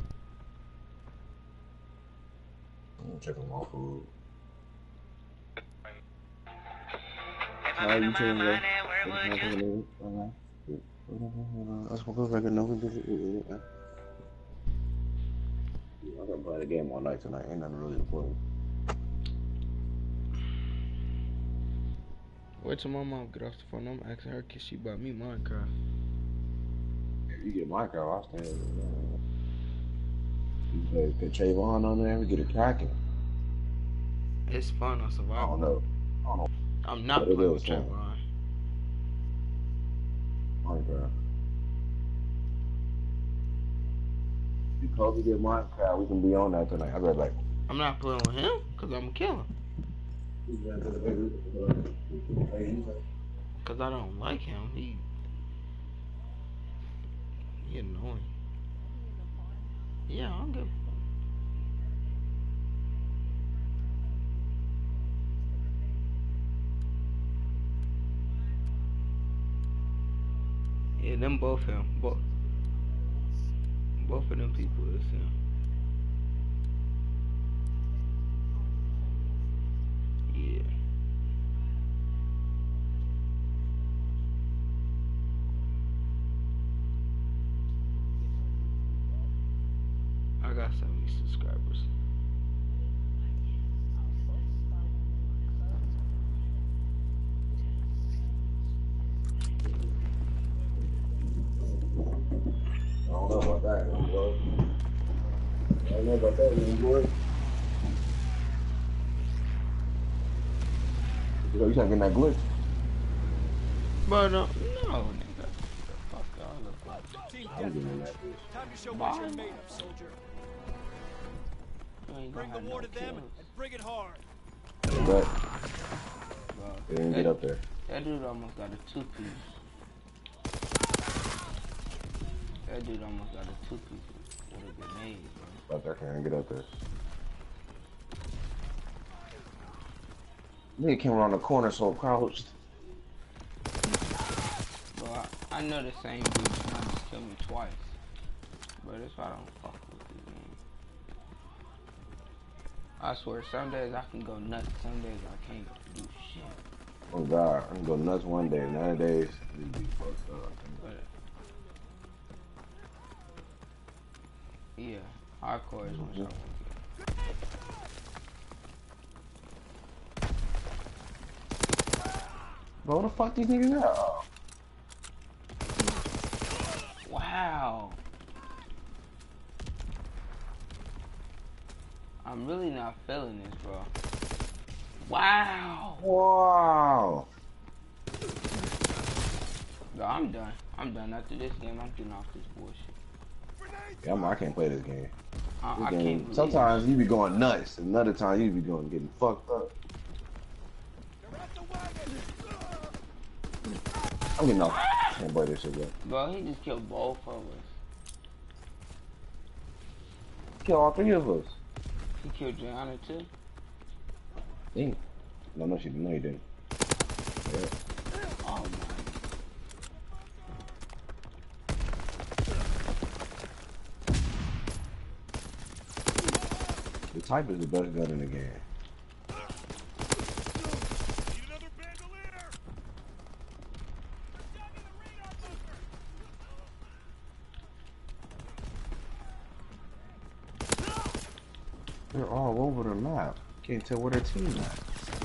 I'm gonna check on my food. How you doing, bro? Let's go record. No, I gotta play the game all night tonight. Ain't nothing really important. Wait till my mom get off the phone. I'm asking her cause she bought me Minecraft. If you get Minecraft, I'll stand. You put Trayvon on there, we get it cracking. It's fun on I survival. don't know. I'm not But it playing is with fun. Trevor. Minecraft. Because we get Minecraft, we can be on that tonight. I'll be right back. I'm not playing with him cause I'm a killer. Cause I don't like him. He annoying. Yeah, I'm good. Yeah, them both him. Both of them people is him. Yeah. I got 70 subscribers. I don't know about that, bro. I don't know about that, boy. You trying to get that glitch? But no, nigga. Fuck y'all look like. Team I'm getting that deathmatch. Time to show Bye. what you're made of, soldier. You ain't Bring gonna the have war no to them kills. and bring it hard. But Bro. they didn't get up there. That dude almost got a 2-piece. That dude almost got a 2-piece with a grenade, bro. But I can't get up there. Nigga came around the corner so crouched. Bro, I know the same dude trying to kill me twice. But that's why I don't fuck with this game. I swear, some days I can go nuts, some days I can't do shit. Oh god, I'm gonna go nuts one day, 9 days. It'd be fucked up. But yeah, hardcore is what I want to get. Bro, what the fuck these niggas at? Oh. Wow. I'm really not feeling this, bro. Wow. Wow. Bro, I'm done. I'm done. After this game, I'm getting off this bullshit. Yeah, I can't play this game. I This can't game believe sometimes you be going nuts, another time you be going getting fucked up. I'm getting off. I can't play this shit, bro. Bro, he just killed both of us. Kill all three of us. He killed Gianna too. Dang. No, she didn't. No, you didn't. Yeah. Oh my. The type is the best gun in the game. They're all over the map. Can't tell where their team at.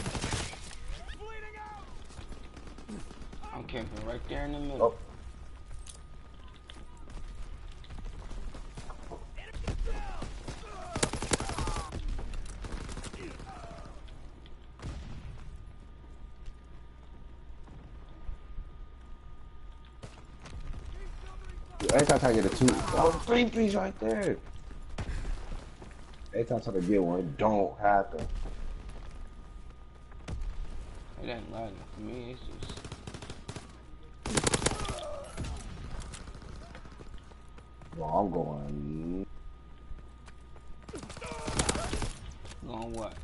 I'm camping right there in the middle. Oh. Every time I get a two, oh, 3-piece right there. Every time I try to get one, it don't happen. It ain't lagging for me, it's just... Well, I'm going. Going what?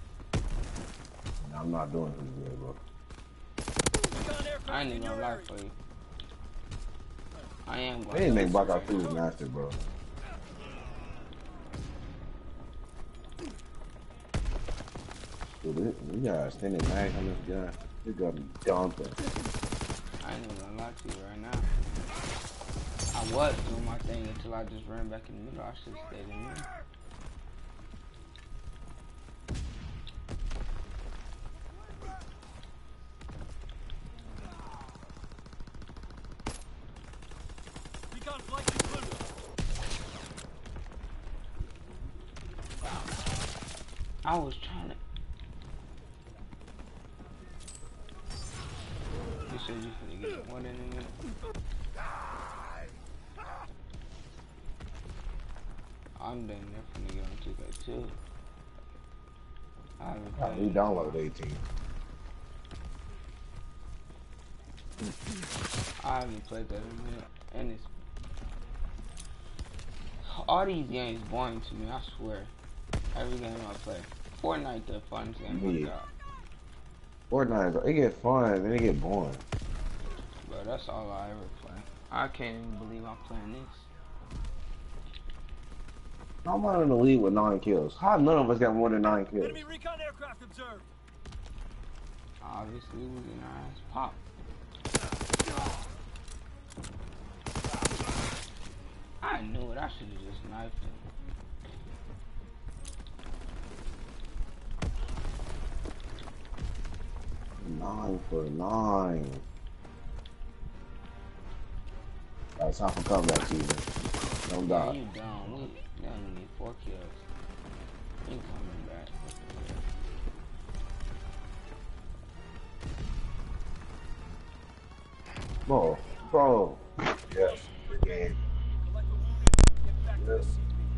I'm not doing this good, bro. I ain't even gonna lie for you. I am going They didn't make Blackout 3 master, bro. Dude, we got extended mag on this gun. This gun be dumping. I ain't even gonna lie to you right now. I was doing my thing until I just ran back in the middle. I should have stayed in there. I was trying to. You said you could get one in a minute. I'm done there finna get on 2K2. I haven't We played. downloaded 18. I haven't played that in a minute, and it's all these games boring to me. I swear. Every game I play. Fortnite the funnest game I got. Fortnite, it get fun, then it get boring. But that's all I ever play. I can't even believe I'm playing this. I'm not in the league with 9 kills. How none of us got more than 9 kills? Enemy recon aircraft observed. Obviously, we getting our ass popped. I knew it. I should have just knifed him. Nine for 9. Alright, time for comeback season. Don't Yeah, die. you down. We only need 4 kills. He coming back. Bro. Yes, good game. Yes.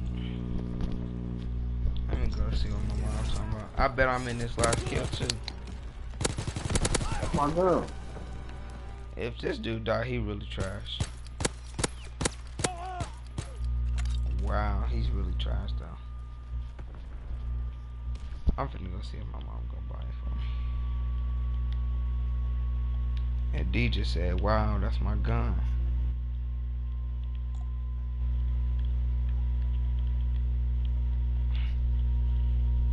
Let me go see what my mom's talking about. I bet I'm in this last kill too. That's my girl. If this dude die, he really trash. Wow, he's really trash though. I'm finna go see if my mom gonna buy it for me. And D just said, wow, that's my gun.